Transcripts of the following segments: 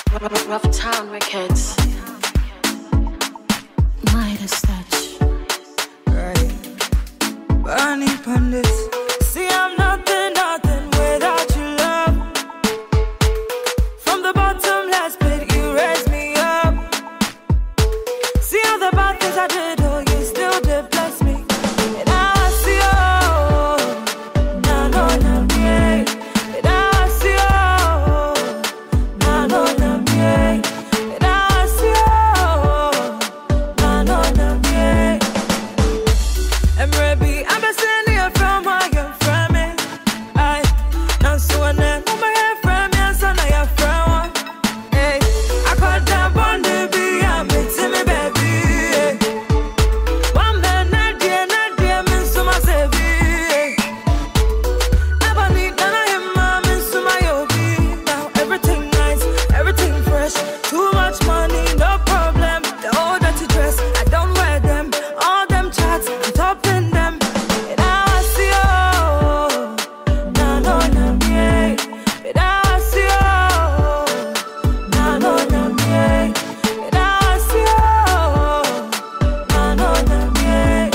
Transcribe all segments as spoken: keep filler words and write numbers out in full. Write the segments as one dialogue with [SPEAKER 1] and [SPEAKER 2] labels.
[SPEAKER 1] Rough Town Records.
[SPEAKER 2] Midas touch.
[SPEAKER 3] Right. Burning Pandits. See, I'm nothing, nothing without your love. From the bottomless pit, you raised me up. See all the bad things I did, oh, you still did bless me. And I see, oh, nah, no, nah, yeah. And I see, oh, nah, no, nah, yeah. And I see, oh, nah, no, nah, yeah. I'm ready, I'm a senior from where you're from, eh? I, now so I know my hair from me, son, I have from, eh? I caught that one, baby, I'm into me, baby, eh? One man, not dear, not dear, mean so my baby, eh? Never need none of him, mom, and so my yogi. Now everything nice, everything fresh, too much money, no problem. The old dirty dress, I don't wear them. All them chats, I'm topping them. And I see, oh, nah, no, nah, yeah. And I see, oh, nah, no, nah, yeah. And I see, oh, nah, no, nah, yeah.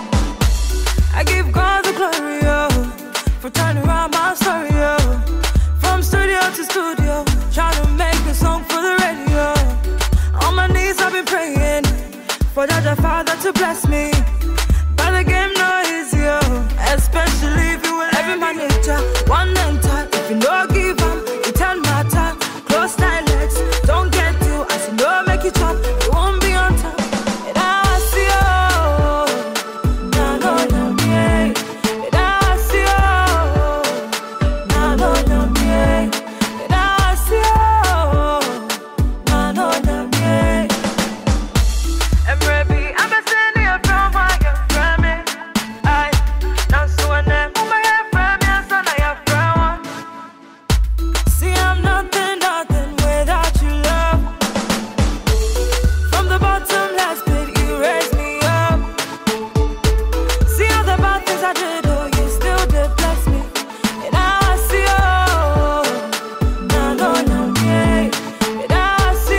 [SPEAKER 3] I give God the glory, oh, for turning around my story, oh. From studio to studio, trying to make a song for the radio. On my knees I've been praying for Jaja Father to bless me. But the game no easy, oh. Especially if you will every manager. One and time, if you no give up, it turn matter. Close tight legs, don't get you. I say no make it chop, you won't be on top. And I see, oh, nah, no, nah, yeah. And I see, oh, nah, no, nah, yeah. And I see, oh, nah, no, nah, yeah. I'm ready, I'm a senior from where you're from, eh? I, now so I know my hair from me, son, I have from. See, I'm nothing, nothing without your love. From the bottomless pit, you raised me up. See all the bad things I did, oh, you still did bless me. And I see, oh, nah, no, nah, yeah. And I see,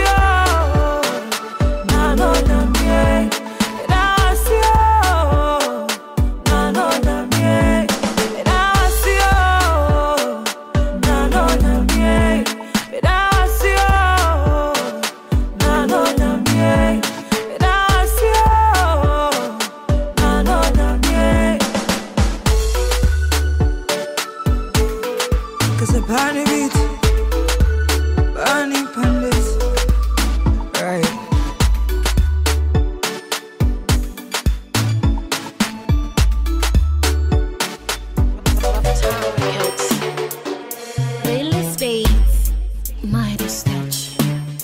[SPEAKER 3] oh, nah, no, nah, yeah. And I see, oh, nah, no, nah, yeah. And I see, oh, nah, no, nah, yeah. And I see, oh, nah, no, nah, yeah. And I see, oh, nah, no, nah, yeah. Cause the party beat, burning Pandits, right?
[SPEAKER 1] Rough Town Records.
[SPEAKER 2] Playlist Bates. Midas touch.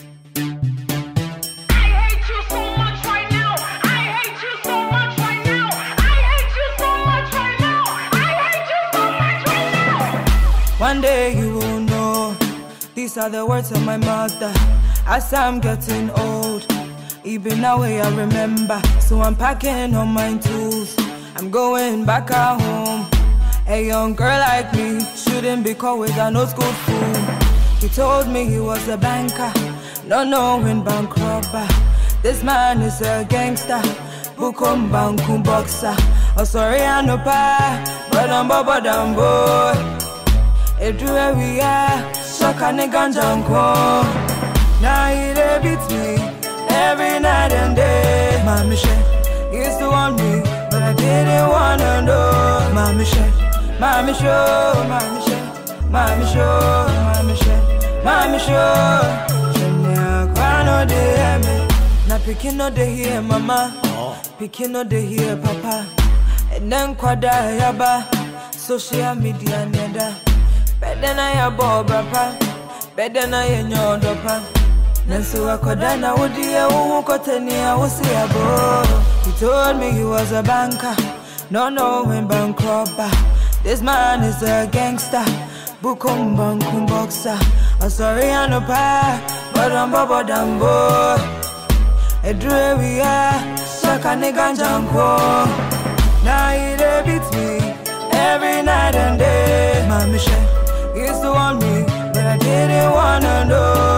[SPEAKER 4] I hate you so much right now. I hate you so much right now. I hate you so much right now. I hate you so much right now.
[SPEAKER 3] One day you will know. These are the words of my mother. As I'm getting old, even now I remember. So I'm packing on my tools. I'm going back at home. A young girl like me shouldn't be caught with an old school fool. He told me he was a banker, not knowing bank robber. This man is a gangster, bukum bankum boxer. Oh sorry I no pa, but I'm baba damn boy. Everywhere we are, shock and ganja uncle. Now he dey beat me every night and day. My mission used to want me, but I didn't wanna know. My mission, my mission, my mission, my mission, my mission, my mission. Junior, cry no dey hear me. Na pikin no dey hear mama, pikin no dey hear papa. And then kwada yaba, social media neda. Better na ya bo brapa, better na ya nyodopa. Nansu akoda na wudi ya uhu koteni ya usi ya bo. He told me he was a banker, not knowing bank robber. This man is a gangster, bukum bankum boxer. I'm sorry I no pa, but I'm baba dambo. Edre we are, shaka nigga janko. Now he dey beat me every night and day. My mission used to want me, but I didn't wanna know. My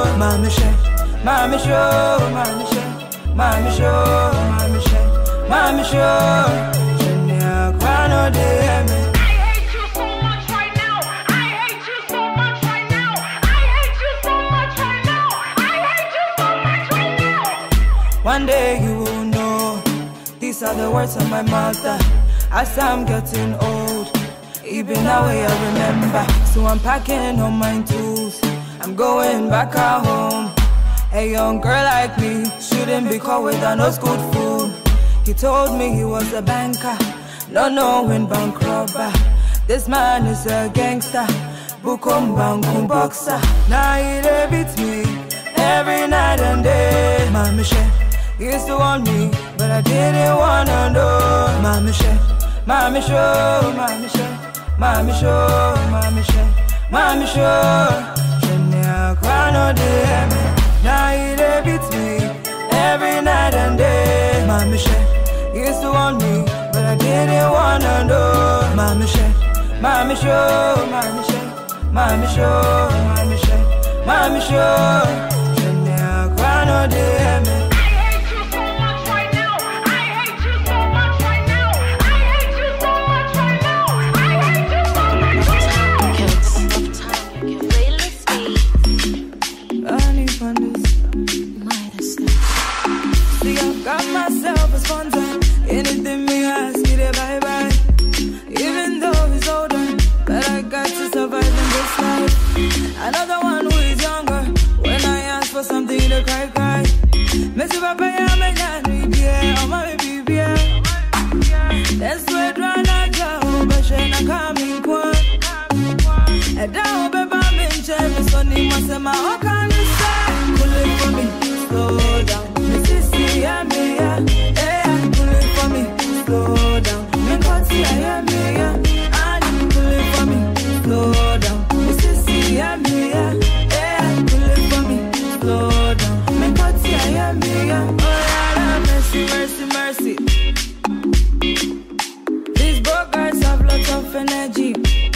[SPEAKER 3] Mommy share, mommy show, mommy share, mommy show, mommy share, mommy show. Junior Kwano de me.
[SPEAKER 4] I hate you so much right now. I hate you so much right now. I hate you so much right now. I hate you so much right now.
[SPEAKER 3] One day you will know. These are the words of my mother. As I'm getting old, even now I remember. So I'm packing all my tools. I'm going back at home. A young girl like me shouldn't be caught with an old school fool. He told me he was a banker, not knowing bank robber. This man is a gangster, bukum bankum boxer. Now he dey beat me every night and day. Mommy share, he used to want me, but I didn't wanna know. Mommy share, mommy show, mommy share, mommy show, mommy share, mommy show. Junior Kwano de me. Now he dey beat me every night and day. Mommy share, he used to want me, but I didn't wanna know. Mommy share, mommy show, mommy share, mommy show, mommy share, mommy show. Junior Kwano de me.
[SPEAKER 4] I hate you so much right now. I hate you so much right now. I hate you so much right now. I hate you so much right now.
[SPEAKER 1] Kids.
[SPEAKER 2] Playlist beats.
[SPEAKER 3] Running from this.
[SPEAKER 2] Midas touch.
[SPEAKER 3] See, I've got myself a sponsor. Anything me ask, he dey bye bye. Even though he's older, but I got to survive in this life. Another one who is younger. When I ask for something, they cry cry. Messi papa ya me nyani bia, oh my baby bia. That's where drana jao, but she na coming kwa. And now baby I'm in cherry, so ni masema how can you say? Pull it for me, slow down. Missy ya me ya, eh, pull it for me, slow down. Me koti ya ya me ya, and pull it for me, slow down. Missy ya me ya, eh, pull it for me, slow down. Me koti ya ya me ya, oh yeah, mercy, mercy, mercy. These broke guys have lots of energy.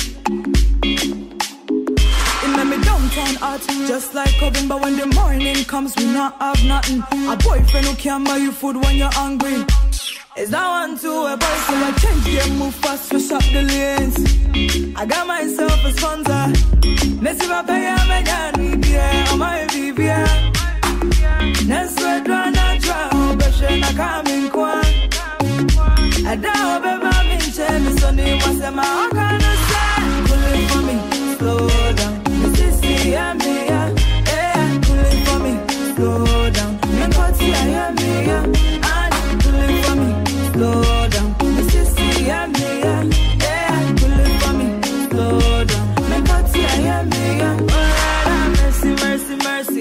[SPEAKER 3] It made me downtown hot, just like oven. But when the morning comes, we not have nothing. A boyfriend who can't buy you food when you're hungry. Is that one to a boy, so I change game, move fast, push up the lanes. I got myself a sponsor. Messi papa ya me nyani bia, oh my baby bia. Neswe drana jao, but she na coming kwa. I don't baby I'm in cherry, so ni masema how can you say? Pull it for me, slow down. Missy ya me ya, eh, pull it for me, slow down. Me koti ya ya me ya, and pull it for me, slow down. Missy ya me ya, eh, pull it for me, slow down. Me koti ya ya me ya, oh yeah, mercy, mercy, mercy.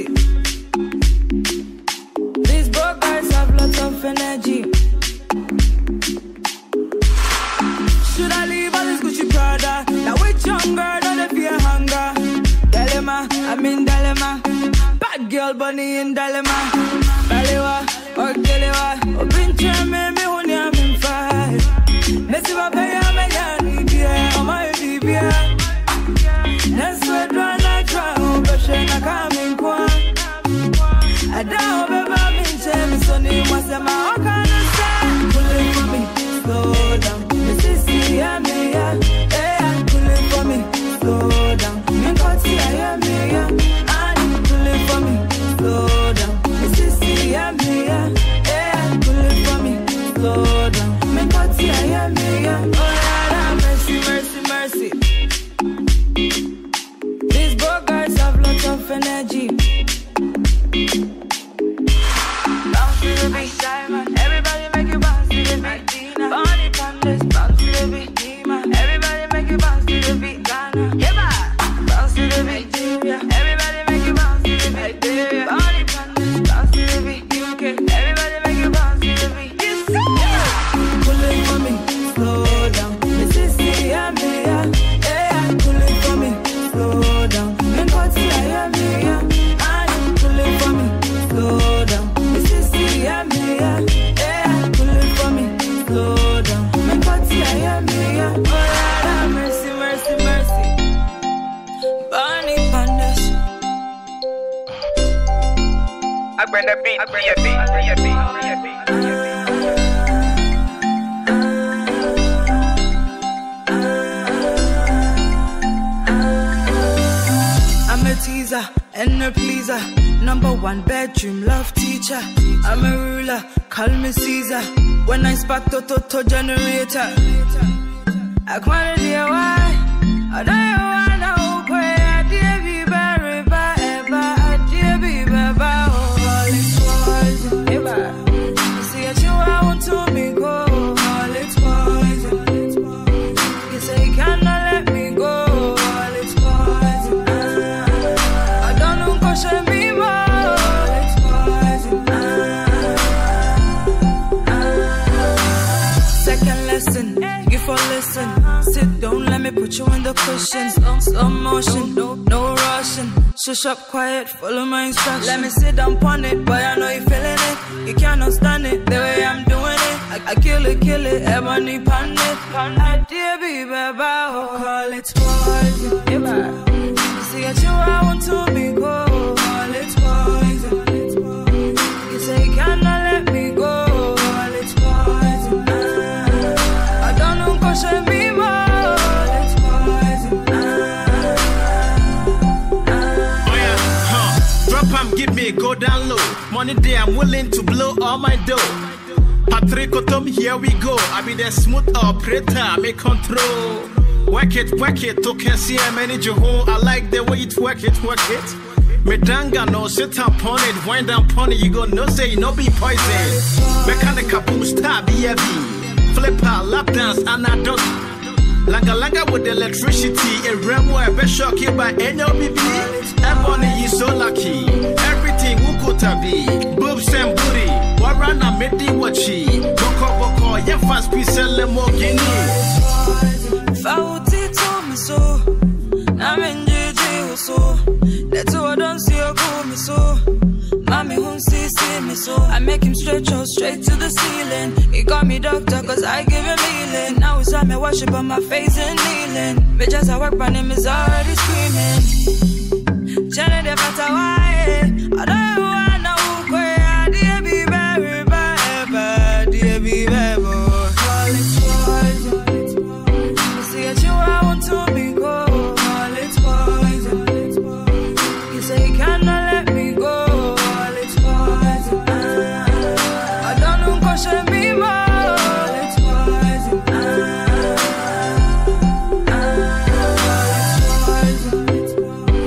[SPEAKER 3] These broke guys have lots of energy. Should I leave all this Gucci Prada? Now which young girl don't they fear hunger? Dilemma, I'm in dilemma. Bad girl bunny in dilemma. Balewa, or Gelewa, or Pincha me me when I'm in five. Messi papa ya me nyani bia, oh my baby bia. Neswe drana jao, but she na coming kwa. I don't baby I'm in cherry, so ni masema how can you say? Pull it for me, slow down. Missy ya me ya, eh, pull it for me, slow down. Me koti ya ya me ya, and pull it for me, slow down. Missy ya me ya, eh, pull it for me, slow down. Me koti ya ya me ya.
[SPEAKER 5] I bring that beat, I bring that beat, I bring that beat, I bring that beat.
[SPEAKER 3] I'm a teaser and a pleaser, number one bedroom love teacher. I'm a ruler, call me Caesar. When I spark to to to generator, I can't do why. I don't wanna pray. I dare be very bad, I dare be bad. All it's poison, ever. See what you want to me go. All it's poison. You say you cannot let me go. All it's poison. I don't know question me more. All it's poison. Second lesson, you for listen. Sit down, let me put you in the cushions. Slow motion, no, no rushing. Shush up quiet, follow my instructions. Let me sit down on it, boy, I know you feeling it. You cannot stand it, the way I'm doing it. I, I kill it, kill it, ebony pan it. I dare be baby, call it poison. See what you want to me go. Call it poison. You say you cannot let me go. Call it poison. I don't know, question me more.
[SPEAKER 6] Give me a go down low. Money day, I'm willing to blow all my dough. Patrick Otom, here we go. I be the smooth operator, I make control. Work it, work it, to can see I manage your home. I like the way it work it, work it. Medanga no sit upon it, wind down upon it, you go no say no be poison. Mechanical boost, B F B. Flipper, lap dance, and I don't. Langa langa with electricity, a remo, a best shock here by N O B B. Ebony is so lucky, everything ukuta be. Boobs and booty, warana medi wachi. Boko boko, yeah fast piece lemo guinea.
[SPEAKER 3] Fauti to me so, I'm in J J so. That's all I don't see you go me so. Mommy won't see, see me so. I make him stretch out straight to the ceiling. He call me doctor cause I give him healing. Now it's time me worship on my face and kneeling. Bitches I work on him is already screaming. Jenny the better why. I don't wanna walk away. I dare be very bad, bad, dare be very bad. Call it poison. See what you want to me go. Call it poison. You say you cannot let me go. Question me more. It's poison. It's poison.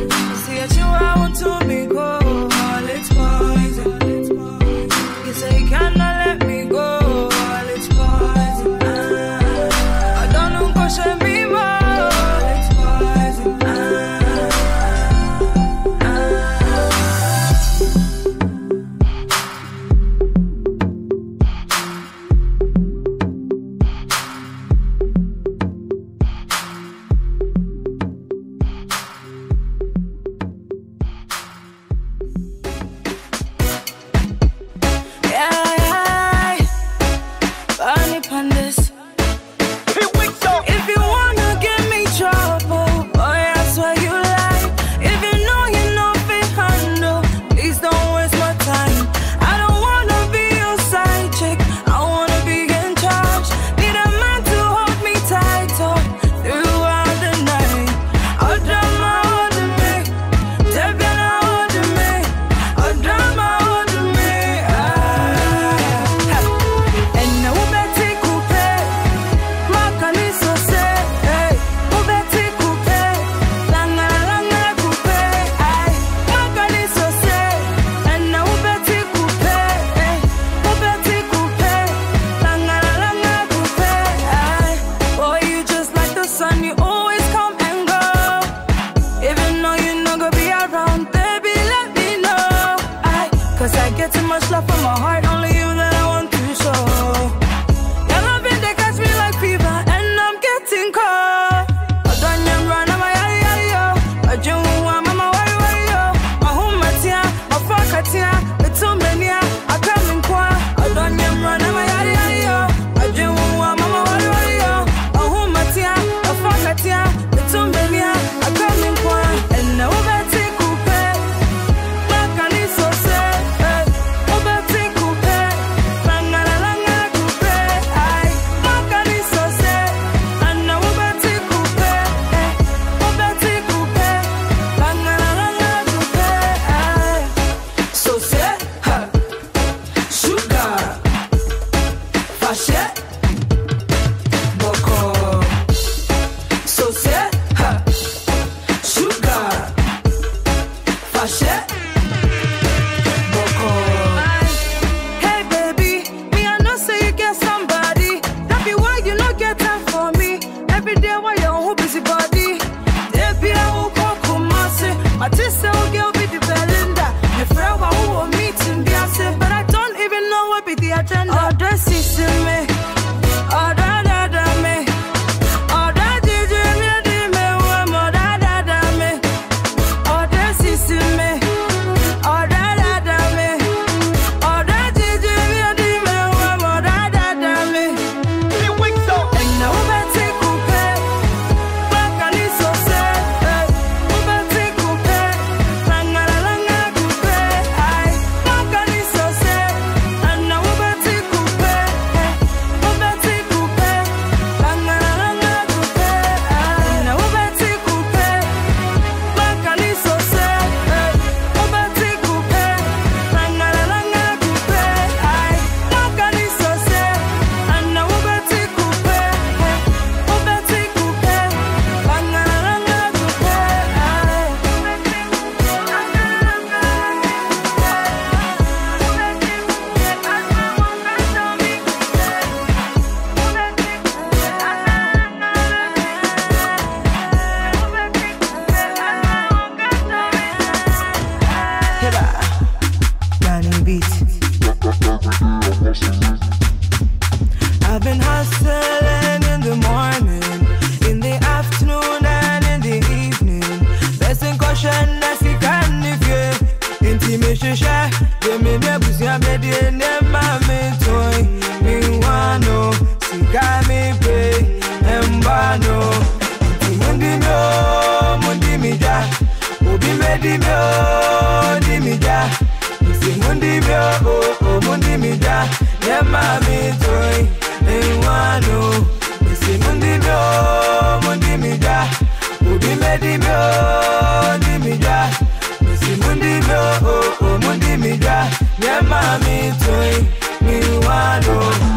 [SPEAKER 3] I've been hustling in the morning, in the afternoon and in the evening. Best in caution, I see can if you intimation share. The minute we see a baby, never me toy. Me wano, see got me pay, and bano. Mundi no, mundi mi ja, obi medi mi o, di mi ja. Si mundi mi o, oh oh mundi mi ja, never me toy. Me wano, si mundi mi o, mundi mi ja, obi medi mi o, di mi ja. Si mundi mi o, oh oh mundi mi ja, never me toy. Me wano.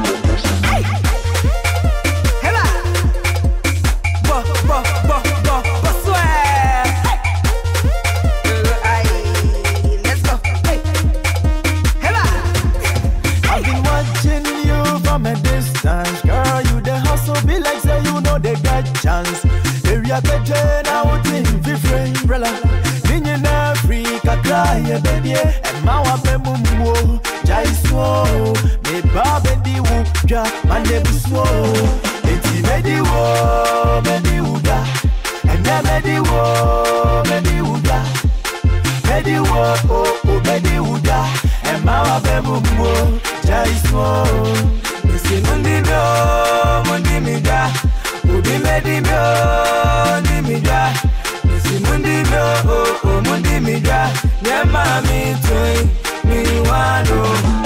[SPEAKER 7] Girl, you the hustle be like say you know they got chance. Area better now thing fi friend umbrella. Ninja na Africa cry baby. And my wape mumbo jai so. Me babe di wuja mande buswo. Eti medi wo medi uda. And na medi wo medi uda. Medi wo oh oh medi uda. And my wape mumbo jai so. Si mundi mi o, mundi mi ja, ubi medi mi o, di mi ja. Si mundi mi o, oh oh mundi mi ja, nyama mi toy, mi wano.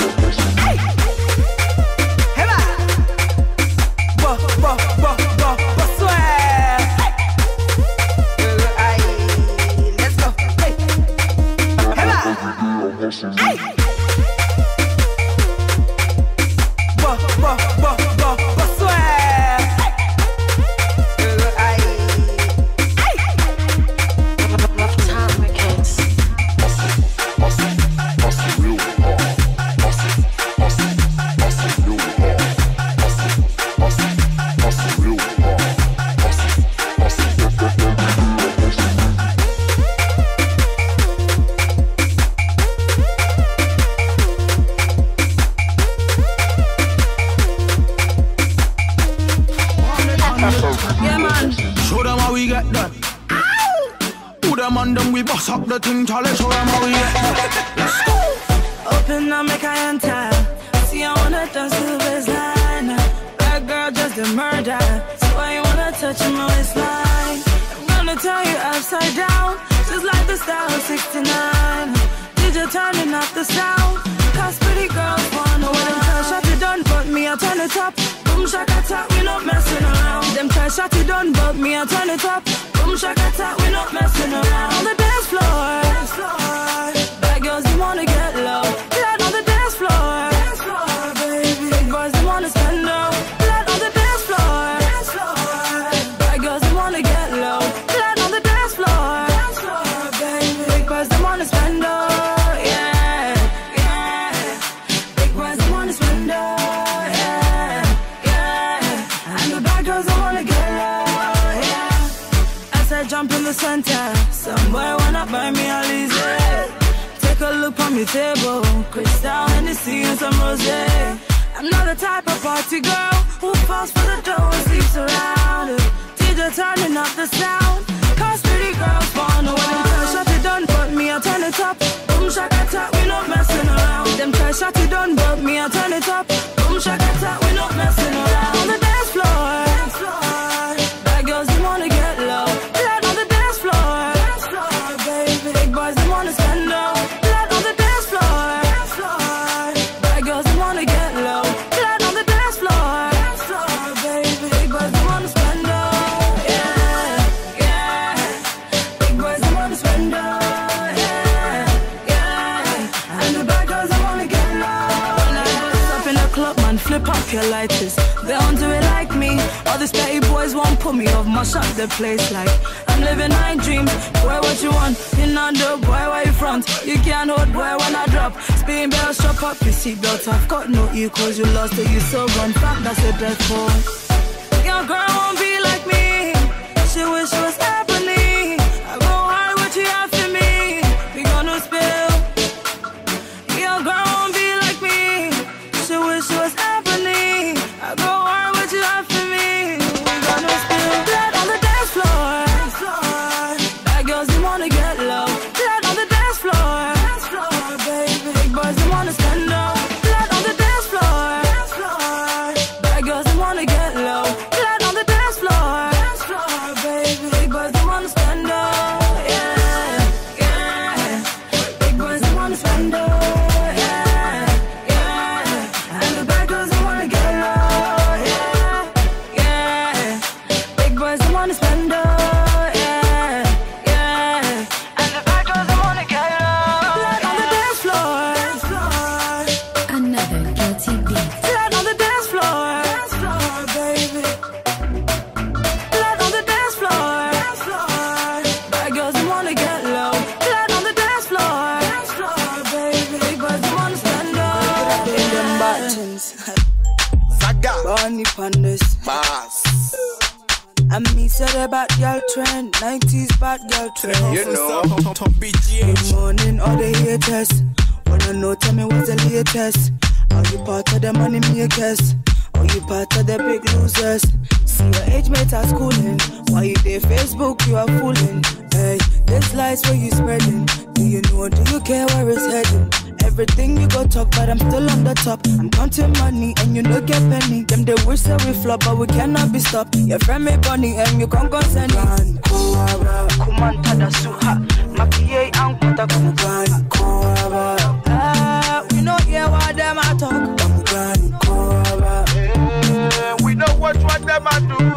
[SPEAKER 7] Heba, bo bo bo bo bo swear. Let's go. Heba, hey. Bo, bo, bo, bo, swear.
[SPEAKER 1] Love Town Records.
[SPEAKER 6] We boss up the thing, Charlie, show them how we get. Let's go.
[SPEAKER 3] Open up, make I enter. See, I wanna dance to the baseline. That girl just a murder, so I wanna touch my waistline. I'm gonna turn you upside down, just like the style of sixty-nine. Did you turning up the sound? Cause pretty girls wanna win. Them try shot it done, but me I turn it up. Boom shaka tap, we not messing around. Them try shot it done, but me I turn it up. Boom shaka tap, we not messing around. On the dance floor, dance floor. Bad girls, they wanna get low. Blood on the dance floor, dance floor, baby. Big boys, they wanna spend low. Blood on the dance floor, dance floor. Bad girls, they wanna get low. Blood on the dance floor, dance floor, baby. Big boys, they wanna spend low. Yeah, yeah. Big boys, they wanna spend low. Yeah, yeah. And the bad girls, they wanna get low. Jump in the center, somewhere wanna buy me a Lizzie. Take a look on my table, crystal and the sea and some rosé. I'm not the type of party girl who falls for the dough and sleeps around it. D J turning up the sound, cause pretty girls wanna win. Them try shot it done, but me I turn it up. Boom shaka tap, we not messing around. Them try shot it done, but me I turn it up. Boom shaka tap, we not messing around. On the dance floor, dance floor. Bad girls, they wanna get low. Lighters. They don't do it like me. All these petty boys won't put me off, mash up the place like I'm living nine dreams. Boy, what you want? You not do, boy, where you front? You can't hold, boy, when I drop. Spin bell, strap up your seatbelt. I've got no equals, you lost it, you so gone. Fact, that's a death for. Your girl won't be like me. She wish she was ebony. I go hard, what you have for me? We gonna spill. Your girl won't be like me. She wish Bunny Pandas.
[SPEAKER 7] Bass.
[SPEAKER 3] And me said a bad girl trend, nineties bad girl trend.
[SPEAKER 7] You know.
[SPEAKER 3] Good morning, all the haters. Wanna know, tell me what's the latest? Are you part of the money makers? Or you part of the big losers? See your age mates are schooling. Why you there Facebook, you are fooling. Hey, this lies where you spreading. Do you know, do you care where it's heading? Everything you go talk, but I'm still on the top. I'm counting money and you don't get penny. Them they wish that we flop, but we cannot be stopped. Your friend me bunny and you can't consent. Kuman tada suha, makiye ang kuta kumugan. Ah, we know yeah what them I talk.
[SPEAKER 7] We know what what them I do.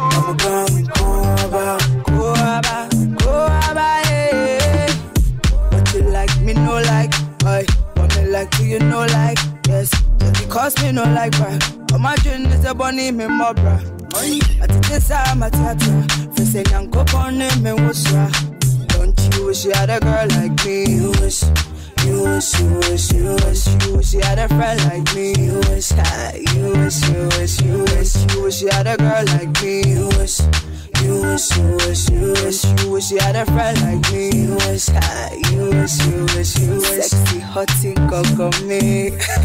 [SPEAKER 3] What you like, me no like. Aye. Like, do you know, like, yes, just because me no like, bruh. Imagine it's a bunny, me more, bruh. I think this I'm a theater. For saying I'm go on him, me wish ya. Don't you wish you had a girl like me? You wish, you wish, you wish, you wish, you wish you had a friend like me. You wish, ah, you wish, you wish, you wish, you wish you had a girl like me. You wish. You wish, you wish, you wish, you wish you had a friend like me. You wish, ah, you wish, you wish, you wish. Sexy, hotty, coco me.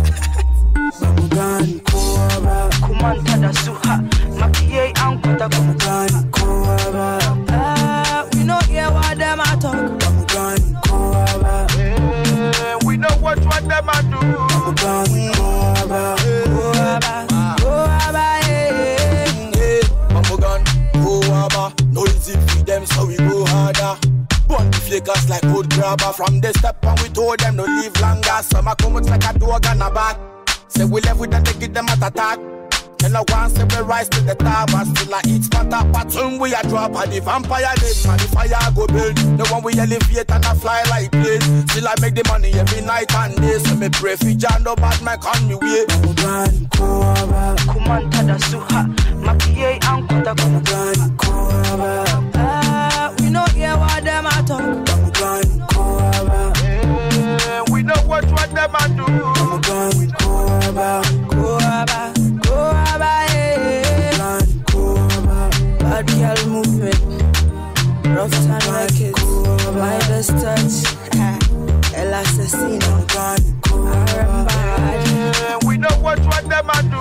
[SPEAKER 3] Bamugan, koaba. Kuman tada suha, makiye ang kuta bamugan, koaba. Ah, we know yeah what them I talk. Bamugan, koaba.
[SPEAKER 7] We know what what them I do.
[SPEAKER 3] Bamugan, koaba, koaba, koaba, yeah.
[SPEAKER 7] Bamugan. No easy for them, so we go harder. Burn the fakers like wood grabber. From the step and we told them no live longer. Some are come out like a dog and a bat. Say we left with them, they give them an attack. Tell a one say we rise to the top. But still I eat spanta pattern we a drop. And the vampire live and the fire go build. The one we elevate and a fly like planes. Still I make the money every night and day. So me pray for John, no bad man on me way.
[SPEAKER 3] Bamugan, koaba. Kuman tada suha, makiye ang kuta bamugan, koaba. Ah, we know yeah what them I talk. Bamugan, koaba.
[SPEAKER 7] We know what what them I do.
[SPEAKER 3] Bamugan, koaba, koaba, koaba, yeah. Bamugan, koaba. Bad girl movement, rough time like it. Midas touch, El Assassino. I remember.
[SPEAKER 7] We know what what them I do.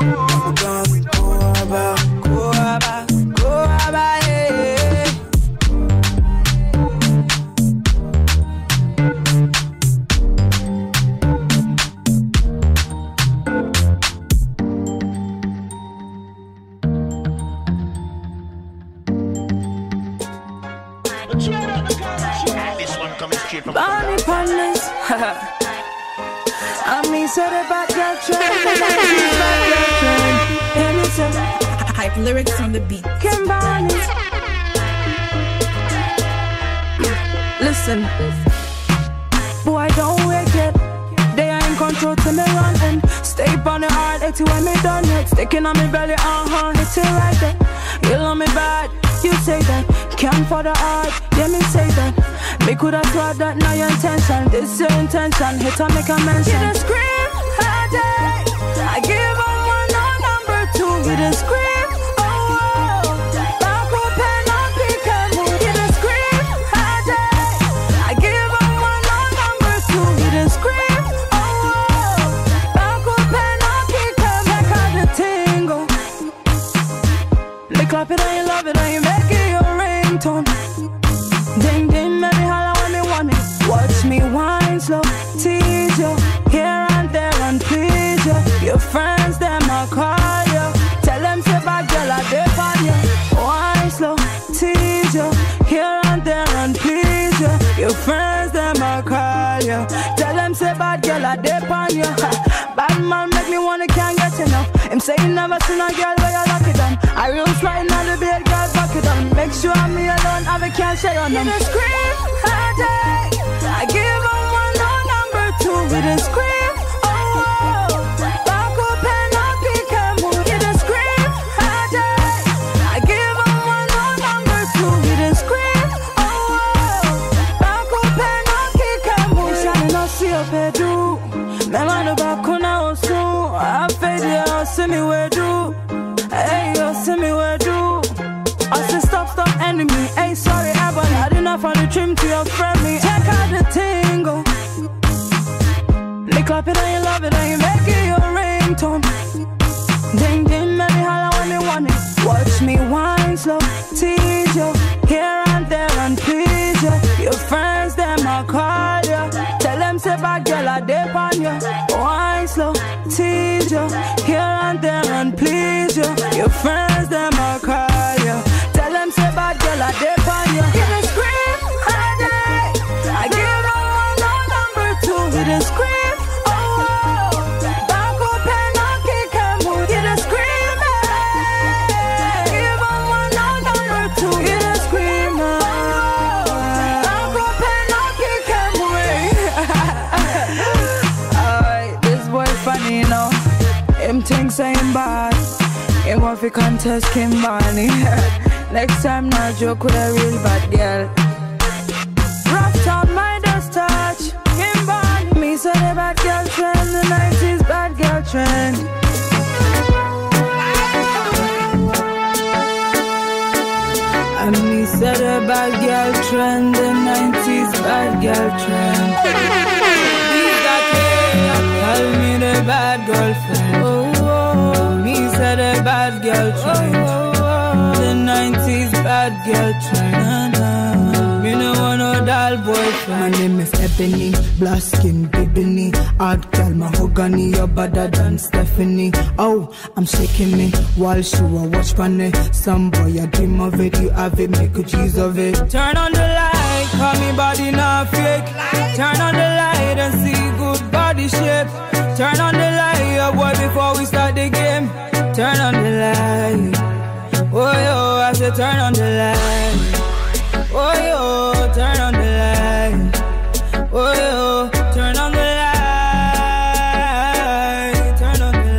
[SPEAKER 3] Koaba, koaba, koaba, yeah.
[SPEAKER 6] This one coming straight from
[SPEAKER 3] Bunny Pandas. I mean, so the bad girl trend, the nineties bad girl trend. Innocent,
[SPEAKER 8] Hype lyrics on the beat.
[SPEAKER 3] can burn it. Listen, boy, don't wake it. They are in control till me run and stay on the hard eighty when me done it. Sticking on me belly, uh-huh, hit it right there. You love me bad, you say that. Camp for the heart, yeah, me say that. Me coulda thought that now your intention. This your intention, hit or make a mention. You just scream, all day. I give them one, no number two. You just scream, oh, oh. Back open up, pick and move. You just scream, all day. I give them one, no number two. You just scream, oh, oh. Back open up, pick and make all the tingle. Me clap it and you love it and you make it your ringtone. Ding ding, baby, holla when me want it. Watch me wine slow, tease you, here and there and please you. Your friends, them a call you. Tell them say bad girl I dip on you. Wine slow, tease you, here and there and please you. Your friends, them a call you. Tell them say bad girl I dip on you. Bad man make me wanna can't get enough. Him say he never seen a girl where you lock it down. I real sliding on the bed, girl back it down. Make sure me alone, I can't share on them. You just scream, all day. I give them one, no number two. You just scream, oh, oh. Back open up, pick and move. You just scream, all day. I give them one, no number two. You just scream, oh, oh. Back open up, pick and move. You shall not see a bedroom. Me man the back on a soon. I fade you, see me where do. come to your friend me. Check out the tingle. Lick up it and you love it and you make it your ringtone. Ding ding, maybe holla when you want it. Watch me wine slow, tease you here and there and please you. Your friends them a call you. Tell them say bad girl a dip on you. Wine slow, tease you here and there and please you. Your friends them a call you. Tell them say bad girl a dip on you. Give a scream, all day. I give them one no number two. With a scream, oh oh. Back up and I'll kick and move. Get a scream, hey. Give them one no number two. Get a scream, oh. Back up and I'll kick and move. Alright, this boy funny, you know. Him thinks I'm bad. Him want to contest Kimbani. Next time, not joke with a real bad girl. Rough town, my dust touch. Kimbani. Me said the bad girl trend, the nineties bad girl trend. And me said the bad girl trend, the nineties bad girl trend. He's got hair, call me the bad girlfriend. Oh, oh. Me said the bad girl trend. Oh, oh. The nineties bad girl trend. Me no want no doll boyfriend. My name is Ebony, black skin, bibini. Hard girl, mahogany, you're better than Stephanie. Oh, I'm shaking me while she will watch funny. Some boy, I dream of it, you have it, make a cheese of it. Turn on the light, call me body not fake. Turn on the light and see good body shape. Turn on the light, oh boy, before we start the game. Turn on the light. Oh yo, I said turn on the light. Oh yo, turn on the light. Oh yo, turn on the light. Turn on the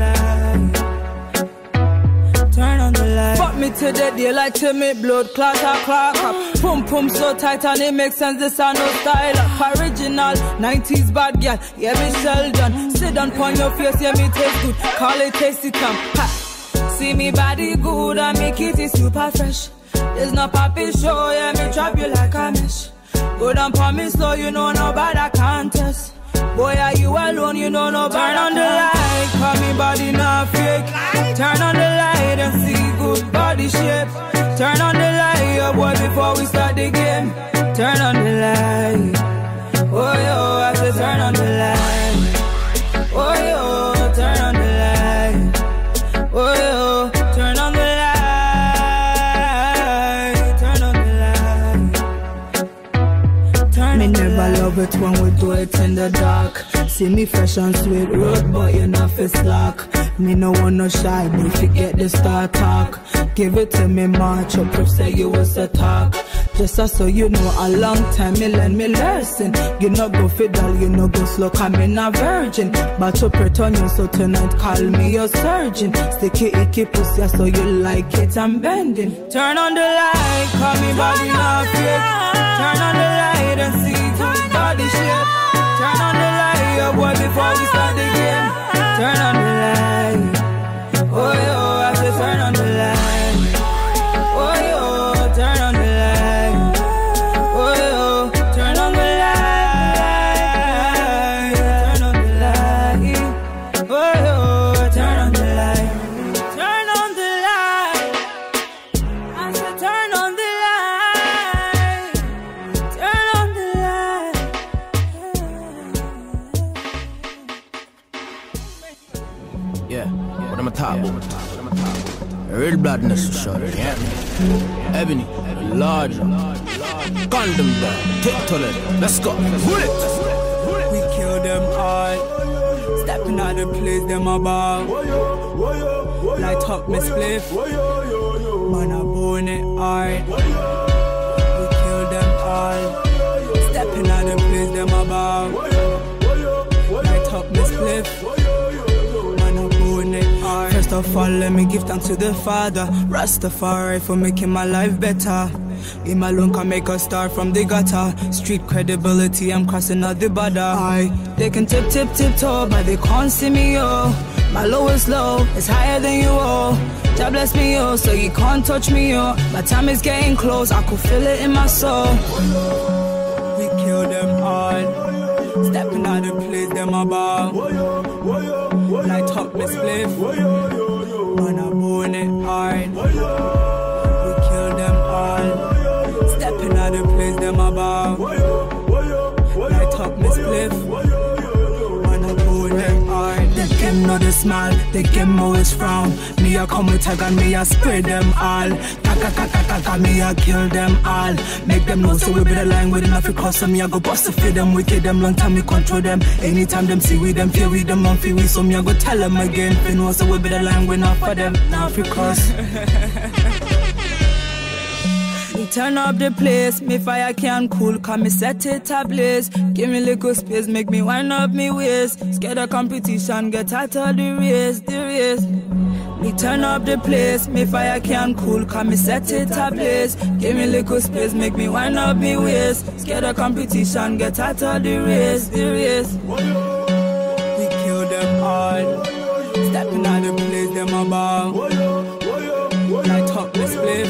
[SPEAKER 3] light. Turn on the light. Fuck me to the daylight till me blood clot or clock up. Pum pum so tight and it makes sense. This are no style up. Original nineties bad girl. Yeah, me Sheldon. Sit down pon your face, yeah me taste good. Call it tasty come. Ha. See me body good and me kitty super fresh. There's no poppy show, yeah, me trap you like a mesh. Go down for me slow, you know nobody contest. Boy, are you alone, you know nobody. Turn on the light, call me body not fake. Turn on the light and see good body shape. Turn on the light, oh boy, before we start the game. Turn on the light. Oh yo, I said turn on the light. Oh yo, turn on the light. Oh yo, turn on the light. Turn on the light. Turn me on never the love it when we do it in the dark. See me fresh and sweet road, but you know fi slack. Me no want no shy, me forget the star talk. Give it to me, march up, proof say you was a talk. Just so you know, a long time me learn me lesson. You no go fiddle, you no go slow, come in a virgin. But you pretend you, so tonight call me your surgeon. Sticky icky pussy, so you like it, I'm bending. Turn on the light, call me body not fake. Turn on the light and see good body shape. Turn on the light, oh boy, before we start the game. Turn on the light. Oh yo, I said turn on the light. Oh yo, turn on the light. Oh yo, turn on the light. Turn on the light. Oh yo, turn on the light. Turn on the light. I said turn on the light. Turn on the light.
[SPEAKER 9] Yeah, what am I talking about? Real bloodness to show it, yeah. Ebony, large, condom down, take to it, let's go, pull it.
[SPEAKER 3] We kill them all. Stepping out the place, them about. Light up my spliff. Man, I bone it hard. We kill them all. Stepping out the place, them about. Light up my spliff. First of all, let me give thanks to the Father Rastafari for making my life better. Him alone can make us start from the gutter. Street credibility, I'm crossing out the border. I, they can tip, tip, tip toe, but they can't see me, yo. My lowest low is higher than you, oh. God bless me, yo, so you can't touch me, yo. My time is getting close, I could feel it in my soul.
[SPEAKER 10] out the place, them about. Light up my spliff. Man, I'm on it hard. We kill them all. Stepping out the place, them about. Light up my spliff. Man, I'm on it hard. They game know the smile, they game always frown. Me a come with tag and me a spray them all. Kaka kaka kaka, me a kill them all. Make them know so we be the line with enough because so me a go bust to feed them, wicked them, long time me control them. Anytime them see we them, fear we them, on feel we, so me a go tell them again. Fi know so we be the line with enough for them, now because. Me turn up the place, me fire can cool, cause me set it ablaze. Give me little space, make me wind up me waist. Scared of competition, get out of the race, the race. Me turn up the place, me fire can cool, cause me set it ablaze. Give me little space, make me wind up me waist. Scared of competition, get out of the race, the race. We kill them all, stepping out the place, them about. Light up the split.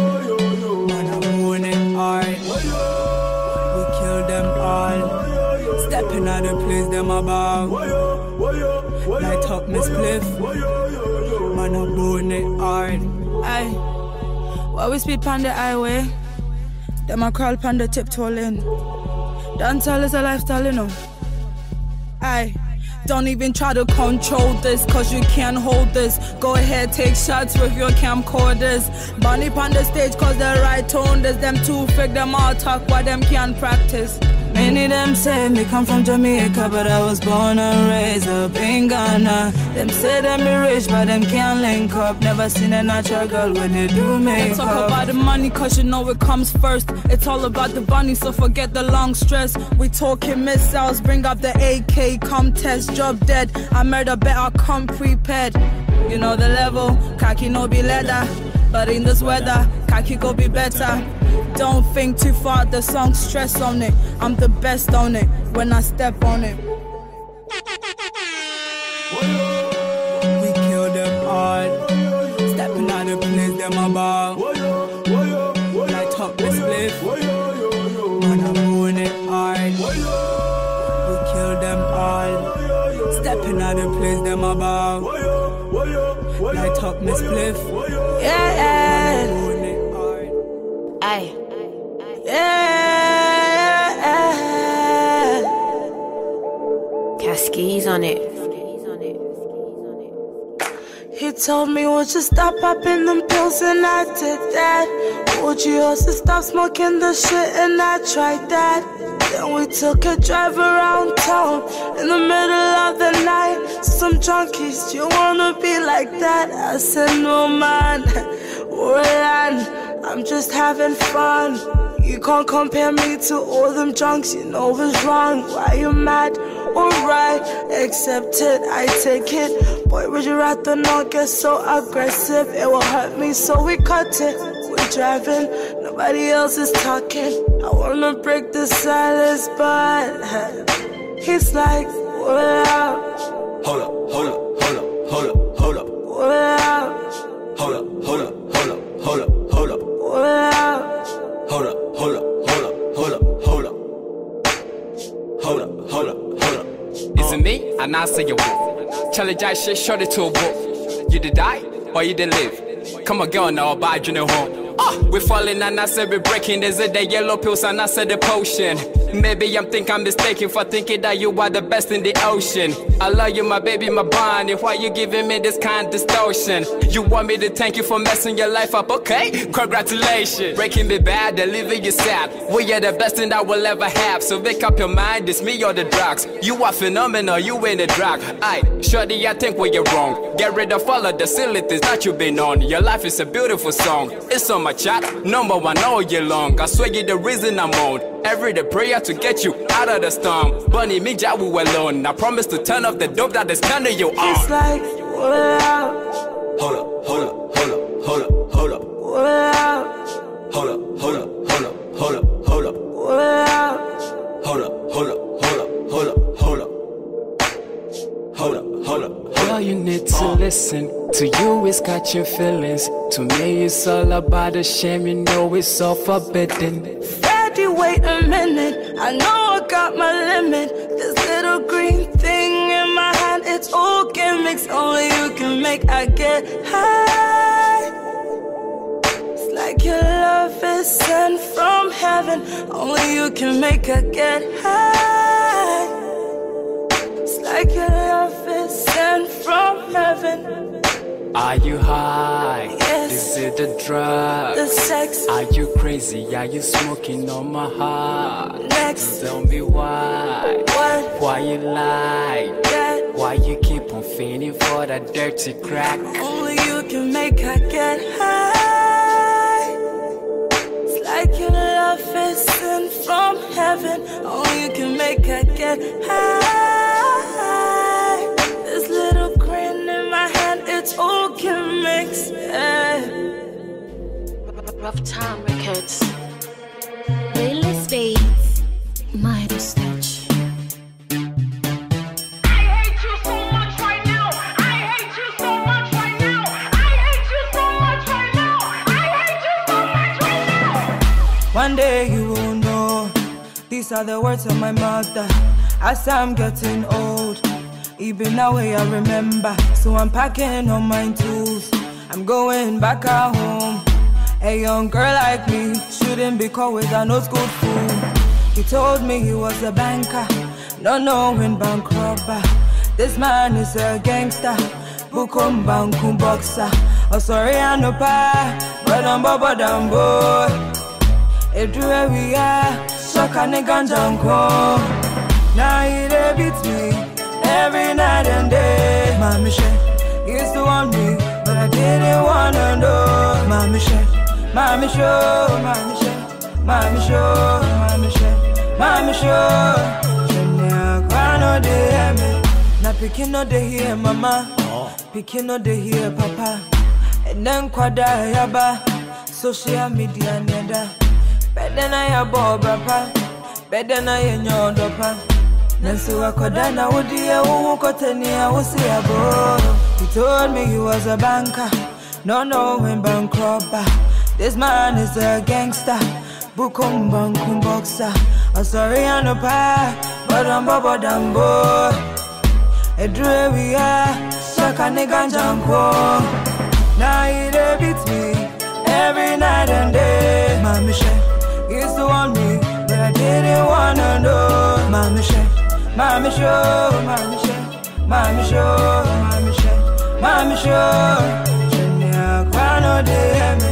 [SPEAKER 10] Hard. We kill them all. Stepping out the place, them about. Light up my spliff. Man, I'm doing it hard. Aye. While we speed pon the highway, them a crawl pon the tiptoe lane. Dancehall is a lifestyle, you know. Aye. Don't even try to control this, cause you can't hold this. Go ahead, take shots with your camcorders. Bunny on the stage, cause the right tone. There's them too fake, them all talk while them can't practice. Many them say me come from Jamaica, but I was born and raised up in Ghana. Them say them be rich, but them can't link up. Never seen a natural girl when they do makeup. Talk about the money, cause you know it comes first. It's all about the bunny, so forget the long stress. We talking missiles, bring up the A K, come test, job dead. I murder better, come prepared. You know the level, khaki no be leather. But in this weather, khaki go be better. Don't think too far, the song stress on it. I'm the best on it, when I step on it. We kill them all. Stepping out the place, them about. Light up the split. Man, I'm doing it hard. We kill them all. Stepping out the place, them about. Light up my spliff. Yeah, yeah. Aye. Yeah.
[SPEAKER 1] Cascades on it.
[SPEAKER 3] He told me, would you stop popping them pills, and I did that. Would you also stop smoking the shit, and I tried that. Then we took a drive around town in the middle of the night. Some junkies, do you wanna be like that? I said, no man, Roland, I'm just having fun. You can't compare me to all them junks, you know it's wrong. Why you mad? Alright, accept it, I take it. Boy, would you rather not get so aggressive? It will hurt me, so we cut it. We're driving, nobody else is talking. I wanna break the silence, but he's like, what up?
[SPEAKER 7] Hold up, hold up, hold up, hold up, hold up.
[SPEAKER 3] What up?
[SPEAKER 7] Hold up, hold up, hold up, hold up, hold up.
[SPEAKER 3] What up?
[SPEAKER 7] Hold up, hold up, hold up, hold up, hold up. Hold up, hold up, hold up.
[SPEAKER 11] Is it me? And I say you walk. Challenge I shit, shot it to a book. You did die, or you did live. Come on, girl, now I'll buy you no home. Ah, we're falling and I said we're breaking. Is it the yellow pills and I said the potion? Maybe I'm think I'm mistaken for thinking that you are the best in the ocean. I love you, my baby, my Bonnie. Why you giving me this kind of distortion? You want me to thank you for messing your life up? Okay, congratulations. Breaking me bad, and leaving you sad. We are the best thing that we'll ever have. So make up your mind, it's me or the drugs. You are phenomenal, you ain't a drug. Aye, shorty, I think where you're wrong. Get rid of all of the silly things that you've been on. Your life is a beautiful song. It's on my chat, number one all year long. I swear you're the reason I'm on. Every day prayer to get you out of the storm. Bunny, me, ja, we alone. I promise to turn off the dope that is turning you on.
[SPEAKER 3] It's like, what up?
[SPEAKER 7] Hold up, hold up, hold up, hold up, hold up.
[SPEAKER 3] What up?
[SPEAKER 7] Hold up, hold up, hold up, hold up, hold up.
[SPEAKER 3] What up?
[SPEAKER 7] Hold up, hold up, hold up, hold up, hold up. Hold up, hold up, hold up.
[SPEAKER 11] Girl, you need to listen. To you it's catching feelings. To me it's all about the shame. You know it's all forbidden.
[SPEAKER 3] Daddy, wait a minute. I know I got my limit. This little green thing in my hand, it's all gimmicks. Only you can make I get high. It's like your love is sent from heaven. Only you can make I get high. It's like your love is sent from heaven.
[SPEAKER 11] Are you high?
[SPEAKER 3] Yes.
[SPEAKER 11] Is it the drug?
[SPEAKER 3] The sex.
[SPEAKER 11] Are you crazy? Are you smoking on my heart?
[SPEAKER 3] Next.
[SPEAKER 11] Tell me why.
[SPEAKER 3] What?
[SPEAKER 11] Why you lie?
[SPEAKER 3] That.
[SPEAKER 11] Why you keep on feeling for that dirty crack?
[SPEAKER 3] Only you can make I get high. It's like your love is sent from heaven. Only you can make I get high. This little grin in my hand, it's all gimmicks. Yeah.
[SPEAKER 1] Rough Time Records.
[SPEAKER 2] Lily Spades, Midas Touch.
[SPEAKER 4] I hate you so much right now. I hate you so much right now. I hate you so much right now. I hate you so much right now.
[SPEAKER 3] One day you will know. These are the words of my mother. As I'm getting old, even now I remember. So I'm packing on my tools. I'm going back at home. A young girl like me shouldn't be caught with an old school fool. He told me he was a banker, not knowing bank robber. This man is a gangster, bukum bankum boxer. Oh sorry I no pa, but I'm baba dambo. Everywhere we are, shaka ne ganjanko. Now he dey beat me every night and day. Mama she used to want me, but I didn't wanna know. Mama she, Mama show, Mama show, Mama show, Mama show, Mama show. Jenya kwano de me, na pikin no de here mama, pikin no de here papa. And then kwada yaba, social media neda. Better na ya bo papa, better na ya nyondo pa. Nansu wakoda na wudi ya uwu koteni ya usi ya bo. He told me he was a banker, no knowing bank robber. This man is a gangster, bukum bankum boxer. I'm sorry I no pa, but I'm baba dambo. Edre we are, shaka ne ganjanko. Now he dey beat me every night and day. Mama she used to want me, but I didn't wanna know. Mama she, Mama show, Mama she, Mama show, Mama she, Mama show. Jenya kwano de me.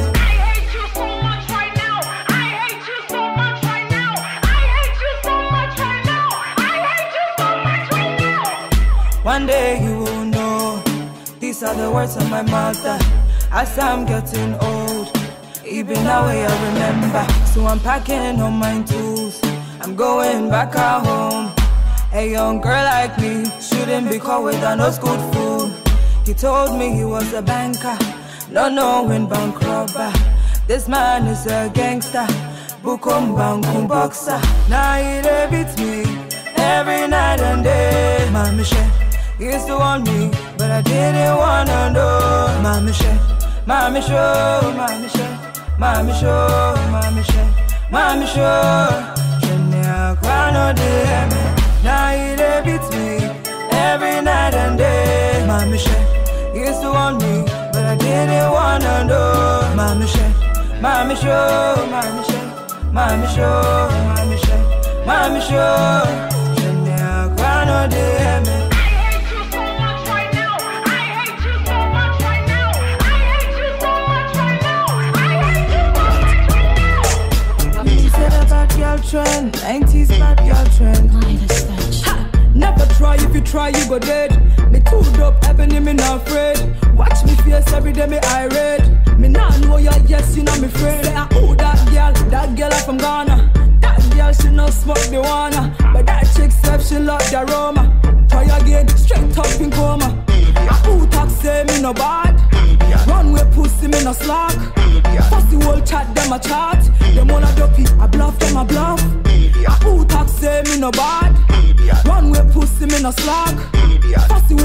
[SPEAKER 3] One day you will know. These are the words of my mother. As I'm getting old, even now I remember. So I'm packing on my tools. I'm going back at home. A young girl like me shouldn't be caught with an old school fool. He told me he was a banker, not knowing bank robber. This man is a gangster, bukum bankum boxer. Now he dey beat me every night and day. Mama she used to want me, but I didn't wanna know. Mama she, Mama show, Mama she, Mama show, Mama she, Mama show. Jenya kwano de me. Now he dey beat me every night and day. Mama she used to want me, but I didn't wanna know. Mama she, Mama show, Mama she, Mama show, Mama she, Mama show. Jenya kwano de me. Trend, nineties bad girl trend. Ha! Never try, if you try you go dead. Me too dope, ebony me not afraid. Watch me face every day me irate. Me not know ya, yes you know me friend. Say, oh that girl, that girl from Ghana. That girl she no smoke the wanna. But that chick said she love the aroma. Try again, straight up in coma. Who talk say me no bad? Runway pussy me no slack. First the whole chat them a chat. Them all a dopey, I bluff them a bluff. Who talk say me no bad? Runway pussy me no slack. First the whole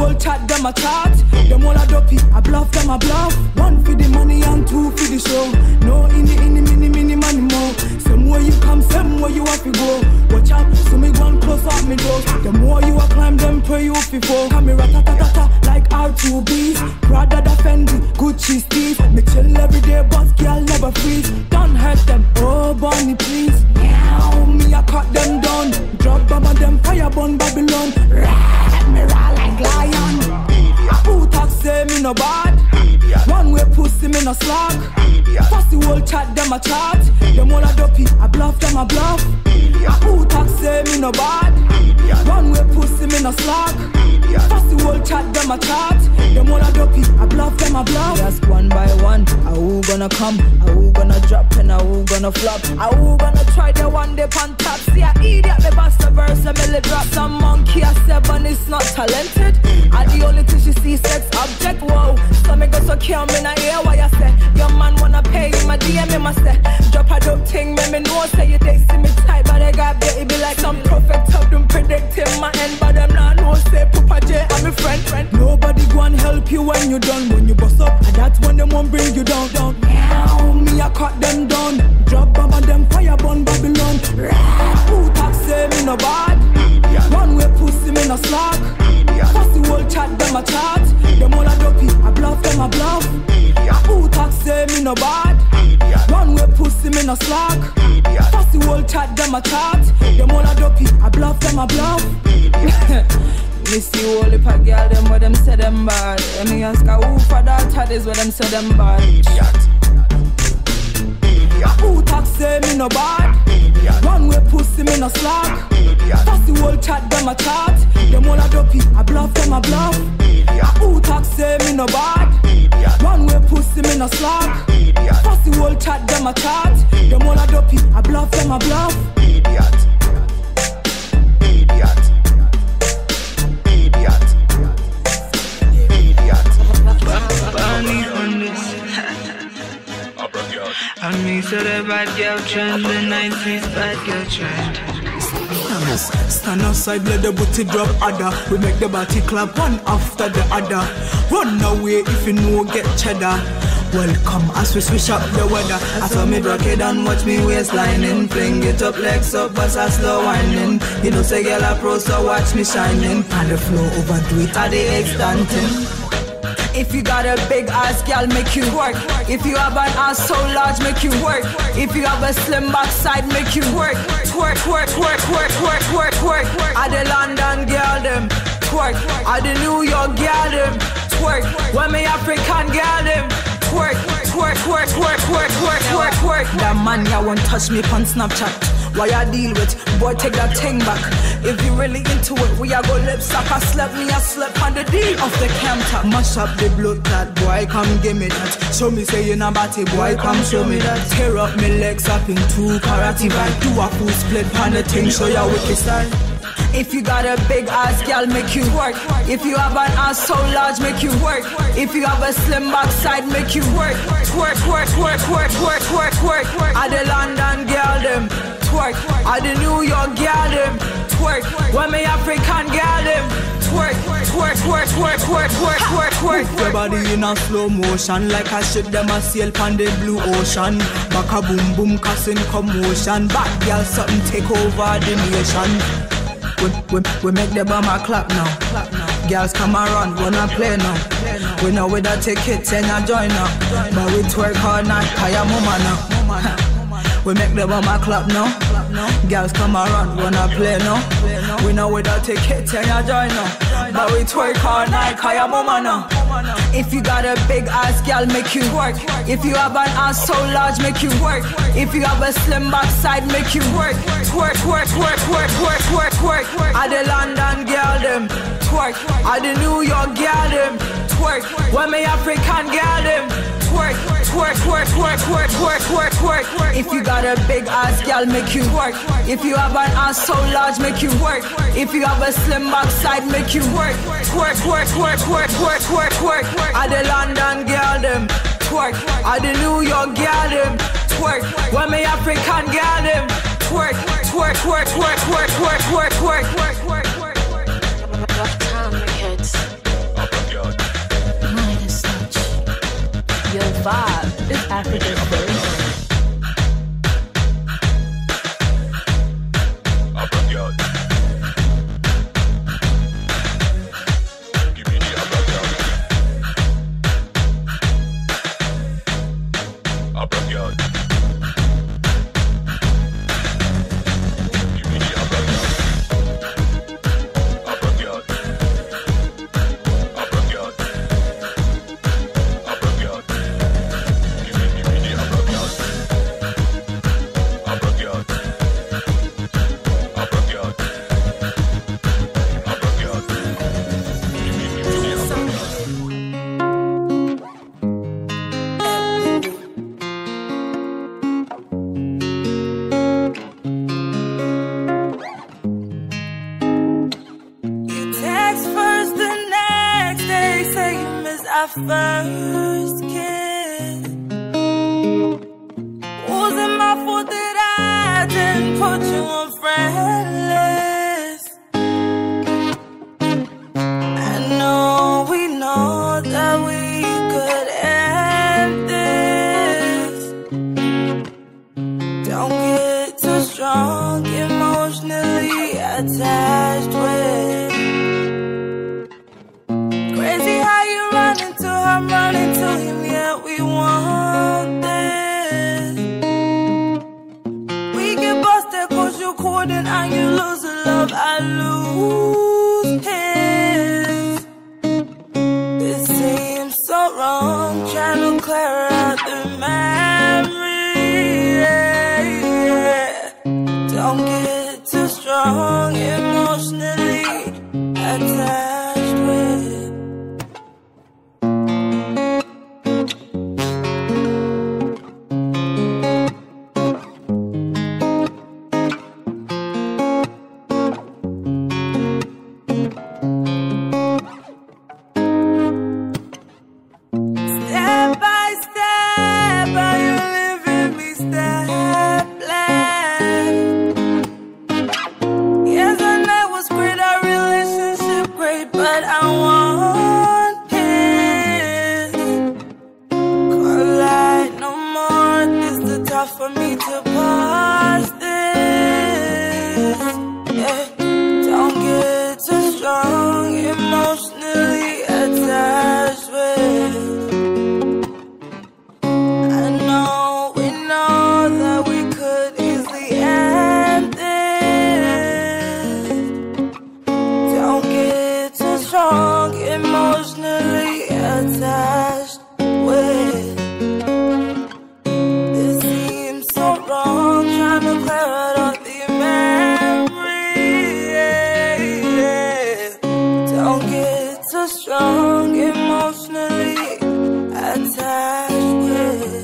[SPEAKER 10] whole chat, them a chat. Them all a dopey, I bluff, them a bluff. One for the money and two for the show. No any, any, mini, mini, money more. Same way you come, same way you have to go. Watch out, so me go and close up me doors. The more you a climb, them pray you before. Come me rat-a-ta-ta-ta like R two B's. Prada da Fendi, Gucci Steve. Me chill every day, but girl never freeze. Don't hurt them, oh Bonnie please. Meow, me I cut them down. Drop bomb on them, fire burn Babylon. Rah, me raw like lion. Who talk say me no bad? One way pussy me no slack. First the whole chat them a chat. Them all a dopey, I bluff them a bluff. Who talk say me no bad? One way pussy me no slack. First the whole chat them a chat. Them all a dopey, I bluff them a bluff. Ask one by one, a who gonna come? A who gonna drop and a who gonna flop? A who gonna try the one day on top? See a idiot me bust a verse a milli drop. Some monkey a seven is not talented. And the only thing she see sex object. Whoa, so me go so kill me na hear what you say. Your man wanna pay you my D M me must say. Drop a dope thing, me me know say you they see me tight, but they got baby be like some prophet of them predicting my end, but them not know say Papa J I'm a friend, friend. Nobody go and help you when you done, when you bust up, and that's when them won't bring you down, down. Meow, me I cut them down, drop bomb on them fire burn Babylon. Who talk say me no bad? One way pussy me no slack. First the whole chat them a chat. Them all a dopey, I bluff them a bluff. Who talk say me no bad? One way pussy me no slack. First the whole chat them a chat. Them all a dopey, I bluff them a bluff. Me see all the girl them where them say them bad. And me ask her who for that chat is where them say them bad. Who talk say me no bad? One way pussy me no slack. First the whole chat them a chat. Them all a dopey, I bluff them a bluff. Who talk say me no bad? One way pussy me no slack. First the whole chat them a chat. Them all a dopey, I bluff them a bluff. Idiot. Idiot. Idiot. Idiot.
[SPEAKER 12] Bunny on this. And me so the bad girl trend, the nineties bad girl trend.
[SPEAKER 10] Stand outside, let the booty drop other. We make the body clap one after the other. Run away if you know get cheddar. Welcome as we switch up the weather. I saw me rock it and watch me waistlining. Fling it up, legs up, as I slow winding. You know say girl a pro, so watch me shining. On the floor, overdo it at the extension. If you got a big ass, girl, make you work. If you have an ass so large, make you work. If you have a slim backside, make you work. Twerk, work, work, work, work, work, work. I the London girl them twerk. I the New York girl them twerk. When me African girl them twerk, twerk, twerk, twerk, twerk, twerk, twerk, twerk. That man ya won't touch me on Snapchat. Why I deal with? Boy, take that thing back. If you really into it, we a go lip slap. I slap me, I slap on the D off the counter. Mash up the blood that boy, come give me that. Show me say you not batty, boy, come show me that. Tear up me legs up in two karate bag. Do a full split on the thing, show ya wicked style. If you got a big ass, girl, make you work. If you have an ass so large, make you work. If you have a slim backside, make you work. Twerk, twerk, twerk, twerk, twerk, twerk, twerk, twerk. I the London girl them twerk. I the New York girl them twerk. When me African girl them twerk, twerk, twerk, twerk, twerk, twerk, twerk, twerk. Your body in a slow motion, like a ship them a sail on the blue ocean. Back a boom boom, causing commotion. Back girl, something take over the nation. We, we, we make the bomber clap now. Clap now. Girls come around, wanna play now. Play now. We know we don't take it and a join now. Join but we twerk all night, kaya mama now. We make the bomber clap now. Clap now. Girls come around, wanna play now. Play now. We know we don't take it and a join now. But we twerk all night, kaya mama now. If you got a big ass, girl, make you work. If you have an ass so large, make you work. If you have a slim backside, make you work. Twerk, twerk, twerk, twerk, twerk, twerk, twerk. I the London girl them twerk. I the New York girl them twerk. When me African girl them twerk. Twerk, twerk, twerk, twerk, twerk, twerk, twerk, twerk. If you got a big ass, girl, make you work. If you have an ass so large, make you work. If you have a slim backside, make you work. Twerk, twerk, twerk, twerk, twerk, twerk, twerk, twerk. I the London girl them twerk. I the New York girl them twerk. When me African girl them twerk. Twerk, twerk, twerk, twerk, twerk, twerk, twerk, twerk, twerk, twerk.
[SPEAKER 1] Rough time, my kids. is Africa's version.
[SPEAKER 3] First kiss. Wasn't my fault that I didn't put you on friend list. I know we know that we could end this. Don't get too strong, emotionally attached with. Crazy how you run into I'm running to him, yeah, we want this. We get busted cause you couldn't and you lose the love, I lose his. This seems so wrong, trying to clear out the memory, yeah, yeah. Don't get too strong, emotionally attached with. For me to pause this, yeah. Don't get too strong, emotionally attached with. I know, we know that we could easily end this. Don't get too strong, emotionally attached with. Trying to clear out all the memory, yeah, yeah. Don't get too strong, emotionally attached with.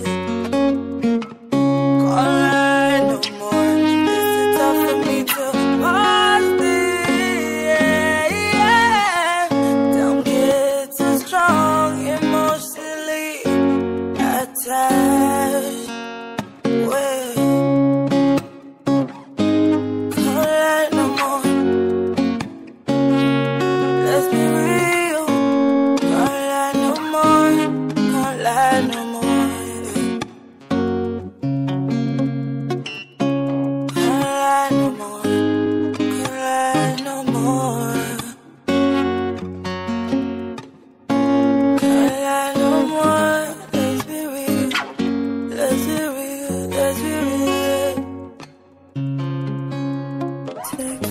[SPEAKER 3] Can't lie no more, this is tough for me to pause this, yeah, yeah. Don't get too strong, emotionally attached with. Take